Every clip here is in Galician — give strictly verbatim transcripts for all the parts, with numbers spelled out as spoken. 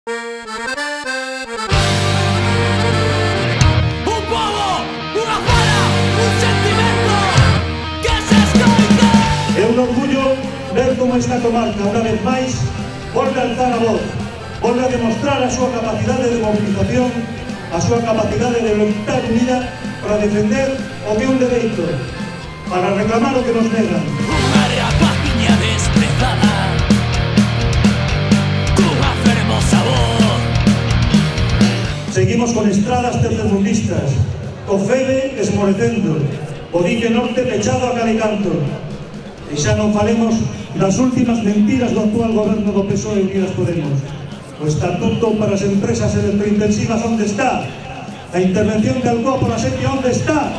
Un pobo, unha fala, un sentimento que se escoite. É un orgullo ver como esta comarca, unha vez máis, volve a alzar a voz, volve a demostrar a súa capacidade de movilización, a súa capacidade de loitar unida para defender o que é un dereito, para reclamar o que nos negan. Unha rapaciña desprezada, cunha fermosa voz. Seguimos con estradas tercermundistas, co Febe esmorecendo, o dique norte pechado a calicanto. E xa non falemos das últimas mentiras do actual goberno do P S O E e Unidas Podemos. O estatuto para as empresas electrointensivas, onde está? A intervención de Alcoa pola Sepia, onde está?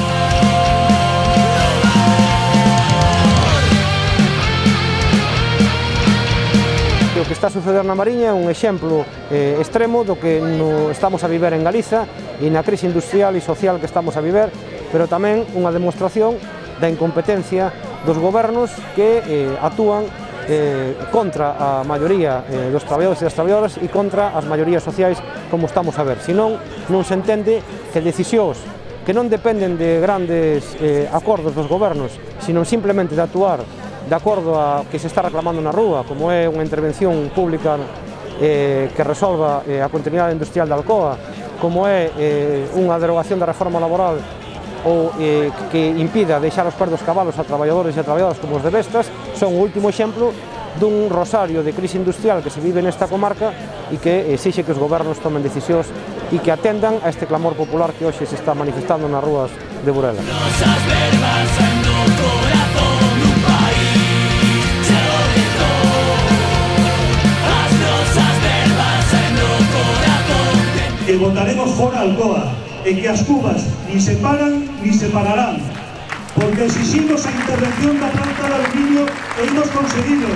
O que está a suceder na Mariña é un exemplo eh, extremo do que no estamos a viver en Galiza e na crise industrial e social que estamos a viver, pero tamén unha demostración da incompetencia dos gobernos que eh, actúan eh, contra a maioría eh, dos traballadores e das traballadoras e contra as maiorías sociais, como estamos a ver. Senón, non se entende que decisións que non dependen de grandes eh, acordos dos gobernos, sino simplemente de actuar de acordo a que se está reclamando na rúa, como é unha intervención pública eh, que resolva eh, a continuidade industrial da Alcoa, como é eh, unha derogación da reforma laboral ou eh, que impida deixar os perdos cabalos a traballadores e a traballadoras como os de Vestas, son o último exemplo dun rosario de crise industrial que se vive nesta comarca e que exixe que os gobernos tomen decisións e que atendan a este clamor popular que hoxe se está manifestando nas rúas de Burela. Nosas verbas en o corazón dun país cheo de dor. As nosas verbas en o corazón de... Que botaremos fora Alcoa e que as cubas ni se paran ni se pararán, porque exiximos a intervención da planta de aluminio e hemos conseguido.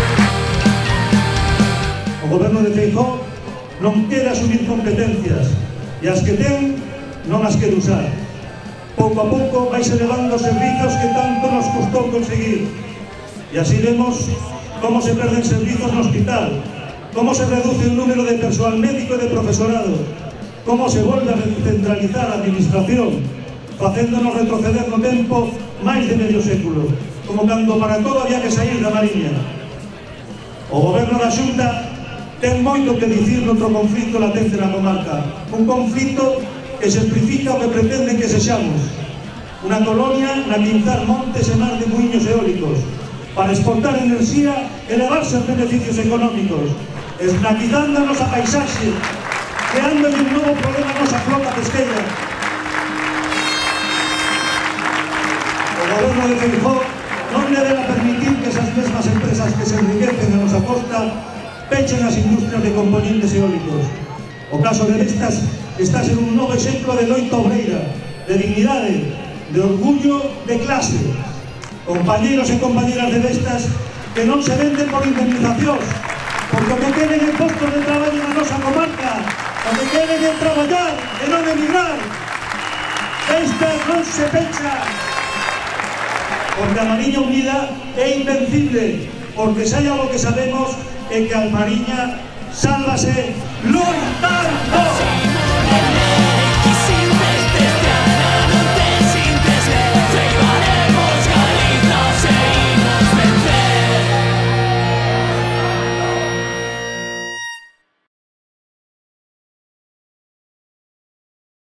O goberno de Feijóo non quere asumir competencias e as que ten non as quere usar. Pouco a pouco vais elevando os servizos que tanto nos custou conseguir e así vemos como se perden servizos no hospital, como se reduce o número de persoal médico e de profesorado, como se volve a centralizar a administración, facéndonos retroceder no tempo máis de medio século, como cando para todo había que sair da Mariña. O goberno da Xunta ten moito que dicir noutro conflito latente na comarca, un conflito que exemplifica o que pretende que sexamos, unha colonia na que inzar montes e mar de muiños eólicos, para exportar enerxía e levarse os beneficios económicos, esnaquizando a nosa paisaxe, creando un novo problema a nosa flota pesqueira. O goberno de Feijóo non debe permitir que esas mesmas empresas que se enriquecen a nosa costa pechen as industrias de componentes eólicos. O caso de Vestas está a ser un novo exemplo de loita obreira, de dignidade, de orgullo, de clase. Compañeros e compañeras de Vestas que non se venden por indemnizacións, porque o que queren é postos de traballo na nosa comarca, o que queren é traballar e non emigrar. Vestas non se pecha, porque a Mariña Unida é invencible, porque se hai algo que sabemos é que a Mariña sálvase loitando.